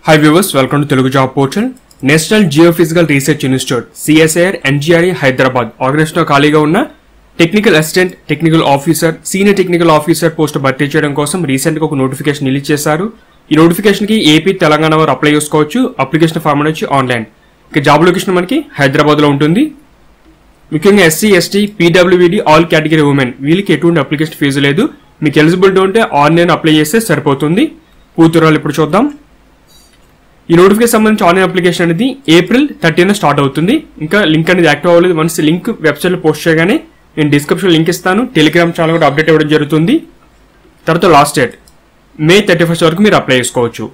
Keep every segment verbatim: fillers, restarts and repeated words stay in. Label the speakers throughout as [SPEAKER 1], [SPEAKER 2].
[SPEAKER 1] Hi viewers, welcome to Telugu Job Portal. National Geophysical Research Institute C S I R N G R E Hyderabad organization లో ఖాళీగా ఉన్న technical assistant, technical officer, senior technical officer post భర్తీ చేయడం కోసం recent గా ఒక notification release చేశారు. ఈ నోటిఫికేషన్ కి ఏపీ, తెలంగాణ వారు అప్లై చేసుకోవచ్చు. అప్లికేషన్ ఫామ్ అనేది ఆన్లైన్. ఇక జాబ్ లొకేషన్ మనకి హైదరాబాద్ లో ఉంటుంది. ముఖ్యంగా SC, ST, PWD all category women వీళ్ళకి ఎటువంటి అప్లికేషన్ ఫీజు లేదు. మీకు ఎలిజిబిలిటీ ఉంటే ఆన్లైన్ అప్లై చేస్తే సరిపోతుంది. పూర్తి ఇప్పుడు చూద్దాం. ఈ నోటిఫికేషన్ సంబంధించి ఆన్లైన్ అప్లికేషన్ అనేది ఏప్రిల్ థర్టీన్ స్టార్ట్ అవుతుంది. ఇంకా లింక్ అనేది యాక్టివ్ అవ్వలేదు. వన్స్ లింక్ వెబ్సైట్ లో పోస్ట్ చేయగానే నేను డిస్క్రిప్షన్ లింక్ ఇస్తాను. టెలిగ్రామ్ ఛానల్ కూడా అప్డేట్ ఇవ్వడం జరుగుతుంది. తర్వాత last date May thirty first వరకు మీరు అప్లై చేసుకోవచ్చు.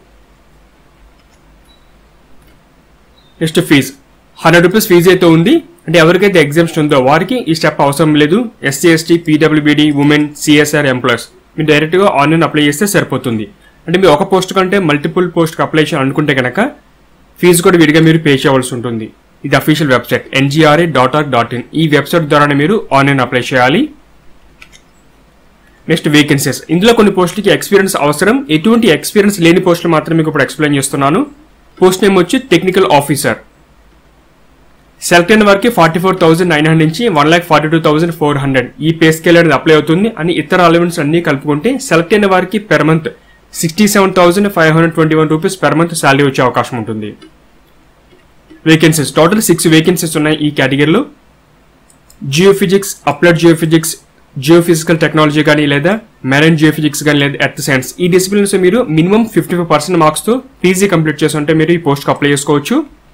[SPEAKER 1] Next fees hundred rupees fee అయితే ఉంది. అంటే ఎవరికైతే ఎగ్జామ్షన్ ఉందో వారికి ఈ స్టెప్ అవసరం లేదు. SC, ST, PWBD, women, CSR employers మీరు డైరెక్ట్ గా ఆన్లైన్ అప్లై చేస్తే సరిపోతుంది. అంటే మీరు ఒక పోస్ట్ కంటే మల్టిపుల్ పోస్ట్ అప్లై చేయాలనుకుంటే కనుక ఫీజు కూడా విడిగా మీరు పే చేయవలసి ఉంటుంది. ఇది official website NGRA dot org dot in. ఈ వెబ్సైట్ ద్వారానే మీరు ఆన్లైన్ అప్లై చేయాలి. Next vacancies. ఇందులో కొన్ని పోస్టులకి ఎక్స్పీరియన్స్ అవసరం. ఎటువంటి ఎక్స్పీరియన్స్ లేని పోస్టులు మాత్రం మీకు ఇప్పుడు ఎక్స్ప్లెయిన్ చేస్తున్నాను. పోస్ట్ నేమ్ వచ్చి టెక్నికల్ ఆఫీసర్. సెలెక్ట్ అయిన వారికి forty four thousand nine hundred నుంచి one lakh forty two thousand four hundred ఈ పే స్కేల్ అనేది అప్లై అవుతుంది. అని ఇతర అలవెన్స్ అన్ని కలుపుకుంటే సెలెక్ట్ అయిన వారికి per month sixty seven thousand five hundred twenty one rupees per month salary వచ్చే అవకాశం ఉంటుంది. వేకెన్సీస్ టోటల్ సిక్స్ వేకెన్సీస్ ఉన్నాయి ఈ కేటగిరీలో. Geophysics, applied geophysics, geophysical technology కానీ లేదా మెరైన్ జియోఫిజిక్స్ కానీ లేదా ఎర్త్ సైన్స్ ఈ డిసిప్లిన్స్ మీరు minimum fifty five percent marks తో పీజీ కంప్లీట్ చేసి ఉంటే మీరు ఈ పోస్ట్ అప్లై చేసుకోవచ్చు.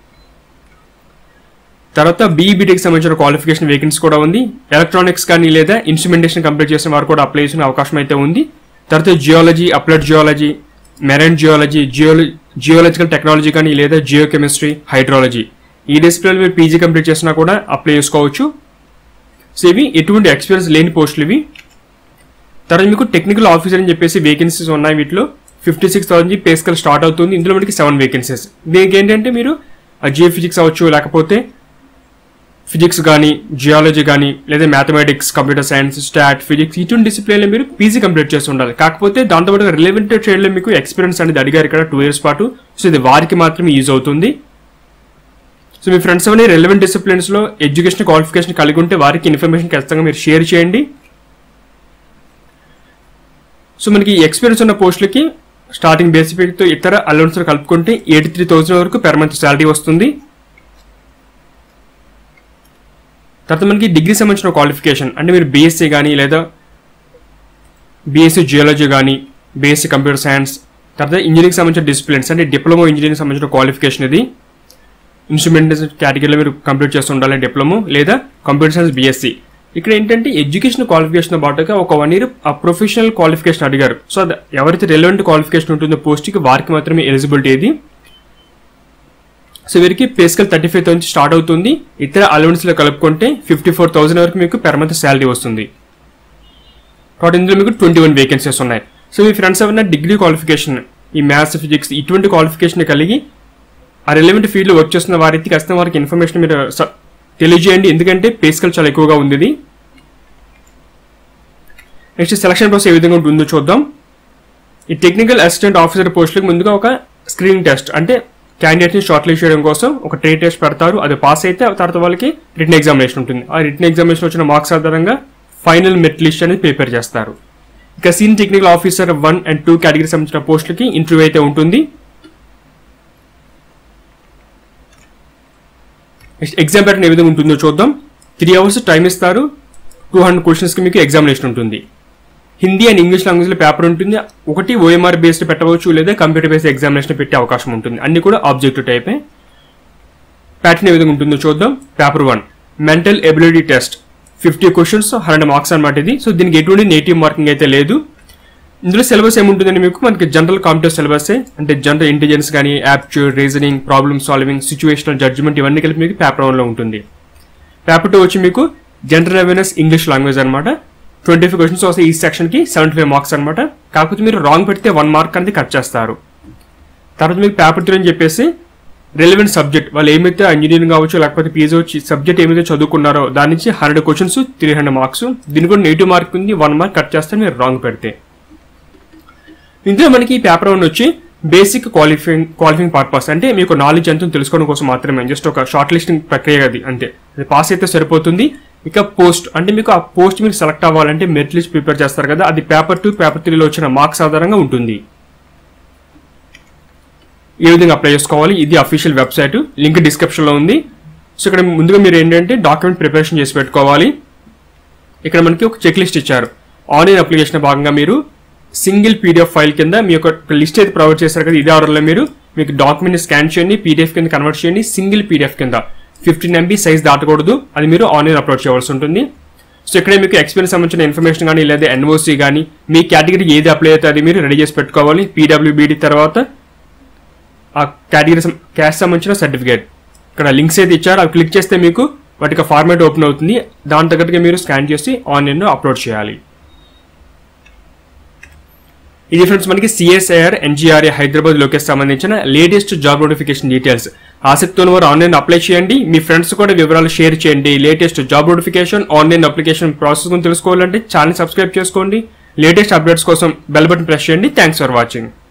[SPEAKER 1] తర్వాత బీఈబీటీకి సంబంధించిన క్వాలిఫికేషన్ వేకెన్సీ కూడా ఉంది. ఎలక్ట్రానిక్స్ కానీ లేదా ఇన్స్ట్రుమెంటేషన్ కంప్లీట్ చేసిన వారు కూడా అప్లై చేసిన అవకాశం అయితే ఉంది. తర్వాత geology, applied geology, marine geology, జియోల జియోలజికల్ టెక్నాలజీ కానీ లేదా జియో కెమిస్ట్రీ, హైడ్రాలజీ ఈ డిసిప్లిన్ మీరు పీజీ కంప్లీట్ చేసినా కూడా అప్లై చేసుకోవచ్చు. సో ఇవి ఎటువంటి ఎక్స్పీరియన్స్ లేని పోస్టులు ఇవి. తర్వాత మీకు టెక్నికల్ ఆఫీసర్ అని చెప్పేసి వేకెన్సీస్ ఉన్నాయి. వీటిలో fifty six thousand pay scale start అవుతుంది. ఇందులో మనకి సెవెన్ వేకెన్సీస్. దీనికి ఏంటంటే మీరు జియో ఫిజిక్స్ అవ్వచ్చు, లేకపోతే ఫిజిక్స్ కానీ, జియాలజీ కానీ లేదా mathematics, computer science, stat, physics ఇటువంటి డిసిప్లిన్లో మీరు పీజీ కంప్లీట్ చేసి ఉండాలి. కాకపోతే దాంతోపాటు రిలవెంట్ ట్రేడ్లో మీకు ఎక్స్పీరియన్స్ అనేది అడిగారు ఇక్కడ టూ ఇయర్స్ పాటు. సో ఇది వారికి మాత్రమే యూజ్ అవుతుంది. సో మీ ఫ్రెండ్స్ అవన్నీ రిలవెంట్ డిసిప్లిన్స్లో ఎడ్యుకేషన్ క్వాలిఫికేషన్ కలిగి ఉంటే వారికి ఇన్ఫర్మేషన్ ఖచ్చితంగా మీరు షేర్ చేయండి. సో మనకి ఎక్స్పీరియన్స్ ఉన్న పోస్టులకి స్టార్టింగ్ బేసిక్తో ఇతర అలవెన్స్ కలుపుకుంటే ఎయిటీ త్రీ థౌసండ్ వరకు పెర్ మంత్ శాలరీ వస్తుంది. తర్వాత మనకి డిగ్రీ సంబంధించిన క్వాలిఫికేషన్ అంటే మీరు బీఎస్సీ కానీ లేదా బీఎస్సీ జియాలజీ కానీ, బీఎస్సీ కంప్యూటర్ సైన్స్, తర్వాత ఇంజనీరింగ్ సంబంధించిన డిసిప్లిన్స్ అంటే డిప్లొమా ఇంజనీరింగ్ సంబంధించిన క్వాలిఫికేషన్ ఇది. ఇన్స్ట్రుమెంటేషన్ కేటగిరీలో మీరు కంప్లీట్ చేస్తూ ఉండాలి డిప్లొమా లేదా కంప్యూటర్ సైన్స్ బీఎస్సీ. ఇక్కడ ఏంటంటే ఎడ్యుకేషన్ క్వాలిఫికేషన్ పాటుగా ఒక వన్ ఇయర్ ఆ ప్రొఫెషనల్ క్వాలిఫికేషన్ అడిగారు. సో అది ఎవరైతే రెలవెంట్ క్వాలిఫికేషన్ ఉంటుందో పోస్ట్కి వారికి మాత్రమే ఎలిజిబిలిటీ ఇది. సో వీరికి pay scale thirty five thousand start అవుతుంది. ఇతర అలవెన్స్ లో కలుపుకుంటే ఫిఫ్టీ ఫోర్ థౌసండ్ వరకు మీకు పెర్ మంత్ శాలరీ వస్తుంది. కాబట్టి ఇందులో మీకు ట్వంటీ వన్ వేకెన్సీస్ ఉన్నాయి. సో మీ ఫ్రెండ్స్ ఎవరైనా డిగ్రీ క్వాలిఫికేషన్ ఈ మ్యాథ్స్, ఫిజిక్స్ ఇటువంటి క్వాలిఫికేషన్ కలిగి ఆ రిలవెంట్ ఫీల్డ్ లో వర్క్ చేస్తున్న వారికి ఖచ్చితంగా వారికి ఇన్ఫర్మేషన్ మీరు తెలియజేయండి. ఎందుకంటే పే స్కేల్ చాలా ఎక్కువగా ఉంది. నెక్స్ట్ సెలక్షన్ ప్రాసెస్ ఏ విధంగా ఉంటుందో చూద్దాం. ఈ టెక్నికల్ అసిస్టెంట్ ఆఫీసర్ పోస్టులకు ముందుగా ఒక స్క్రీనింగ్ టెస్ట్ అంటే క్యాండిడేట్ ని షార్ట్ లిస్ట్ చేయడం కోసం ఒక ట్రేడ్ టెస్ట్ పెడతారు. అది పాస్ అయితే తర్వాత వాళ్ళకి రిటన్ ఎగ్జామినేషన్ ఉంటుంది. ఆ రిటన్ ఎగ్జామినేషన్ వచ్చిన మార్క్స్ ఆధారంగా ఫైనల్ మెరిట్ లిస్ట్ అనేది ప్రిపేర్ చేస్తారు. ఇక senior technical officer one and two category సంబంధించిన పోస్టులకి ఇంటర్వ్యూ అయితే ఉంటుంది. ఎగ్జామ్ ప్యాటర్న్ ఏ విధంగా ఉంటుందో చూద్దాం. త్రీ అవర్స్ టైం ఇస్తారు. టూ హండ్రెడ్ క్వశ్చన్స్ కి మీకు ఎగ్జామినేషన్ ఉంటుంది. హిందీ అండ్ ఇంగ్లీష్ లాంగ్వేజ్ లో పేపర్ ఉంటుంది. ఒకటి ఓఎంఆర్ బేస్డ్ పెట్టవచ్చు లేదా కంప్యూటర్ బేస్డ్ ఎగ్జామినేషన్ పెట్టే అవకాశం ఉంటుంది. అన్ని కూడా ఆబ్జెక్టివ్ టైపే. ప్యాటర్న్ ఏ విధంగా ఉంటుందో చూద్దాం. Paper one mental ability test fifty questions hundred marks అనమాట ఇది. సో దీనికి ఎటువంటి నేటివ్ మార్కింగ్ అయితే లేదు. ఇందులో సిలబస్ ఏముంటుందని మీకు మనకి జనరల్ కాంపిటేటివ్ సిలబస్ అంటే జనరల్ ఇంటెలిజెన్స్ కానీ, aptitude, reasoning, problem solving, situational judgement ఇవన్నీ కలిపి మీకు పేపర్ వన్ లో ఉంటుంది. పేపర్ టూ వచ్చి మీకు జనరల్ అవేర్నెస్ ఇంగ్లీష్ లాంగ్వేజ్ అనమాట. ట్వంటీ ఫైవ్ క్వశ్చన్స్ వస్తాయి ఈ సెక్షన్ కి, సెవెంటీ ఫైవ్ మార్క్స్ అనమాట. కాకపోతే మీరు రాంగ్ పెడితే వన్ మార్క్ అనేది కట్ చేస్తారు. తర్వాత మీకు పేపర్ త్రీ అని చెప్పేసి రిలవెంట్ సబ్జెక్ట్ వాళ్ళు ఏమైతే ఇంజనీరింగ్ కావచ్చు లేకపోతే పీజీ వచ్చి సబ్జెక్ట్ ఏమైతే చదువుకున్నారో దాని నుంచి hundred questions three hundred marks. దీనికి కూడా నెగిటివ్ మార్క్ ఉంది, వన్ మార్క్ కట్ చేస్తే మీరు రాంగ్ పెడితే. ఇందులో మనకి పేపర్ వన్ వచ్చి బేసిక్ క్వాలిఫైయింగ్ క్వాలిఫైయింగ్ పర్పస్ అంటే మీకు నాలెడ్జ్ ఎంతో తెలుసుకోవడం కోసం మాత్రమే, జస్ట్ ఒక షార్ట్ లిస్టింగ్ ప్రక్రియ అది అంతే. అది పాస్ అయితే సరిపోతుంది. ఇక పోస్ట్ అంటే మీకు ఆ పోస్ట్ మీరు సెలెక్ట్ అవ్వాలంటే మెరిట్ లిస్ట్ ప్రిపేర్ చేస్తారు కదా, అది పేపర్ టూ పేపర్ త్రీలో వచ్చిన మార్క్స్ ఆధారంగా ఉంటుంది. ఏ విధంగా అప్లై చేసుకోవాలి, ఇది అఫీషియల్ వెబ్సైట్, లింక్ డిస్క్రిప్షన్లో ఉంది. సో ఇక్కడ ముందుగా మీరు ఏంటంటే డాక్యుమెంట్ ప్రిపరేషన్ చేసి పెట్టుకోవాలి. ఇక్కడ మనకి ఒక చెక్ లిస్ట్ ఇచ్చారు. ఆన్లైన్ అప్లికేషన్ భాగంగా మీరు సింగిల్ పీడిఎఫ్ ఫైల్ కింద మీ యొక్క లిస్ట్ అయితే ప్రొవైడ్ చేశారు కదా, ఇదే ఆర్డర్లో మీరు మీకు డాక్యుమెంట్ స్కాన్ చేయండి, పీడిఎఫ్ కింద కన్వర్ట్ చేయండి. సింగిల్ పీడిఎఫ్ కింద ఫిఫ్టీన్ ఎంబీ సైజ్ దాటకూడదు, అది మీరు ఆన్లైన్ అప్లోడ్ చేయవలసి ఉంటుంది. సో ఇక్కడే మీకు ఎక్స్పీరియన్స్ సంబంధించిన ఇన్ఫర్మేషన్ కానీ లేదా ఎన్ఓసి కానీ మీ కేటగిరీకి ఏది అప్లై అయితే అది మీరు రెడీ చేసి పెట్టుకోవాలి. పీడబ్ల్యూబీడీ తర్వాత ఆ కేటగిరీ క్యాస్ట్ సంబంధించిన సర్టిఫికేట్ ఇక్కడ లింక్స్ అయితే ఇచ్చారు, అవి క్లిక్ చేస్తే మీకు వాటికి ఫార్మాట్ ఓపెన్ అవుతుంది. దాని తగ్గట్టుగా మీరు స్కాన్ చేసి ఆన్లైన్లో అప్లోడ్ చేయాలి. ఇది ఫ్రెండ్స్ మనకి సిఎస్ఐఆర్ ఎన్జిఆర్ఏ హైదరాబాద్ లోకేష్ సంబంధించిన లేటెస్ట్ జాబ్ నోటిఫికేషన్ డీటెయిల్స్. ఆసక్తి ఉన్న వారు ఆన్లైన్ అప్లై చేయండి, మీ ఫ్రెండ్స్ కూడా వివరాలు షేర్ చేయండి. Latest job notification online application process గురించి తెలుసుకోవాలంటే ఛానల్ సబ్స్క్రైబ్ చేసుకోండి. లేటెస్ట్ అప్డేట్స్ కోసం బెల్ బటన్ ప్రెస్ చేయండి. Thanks for watching.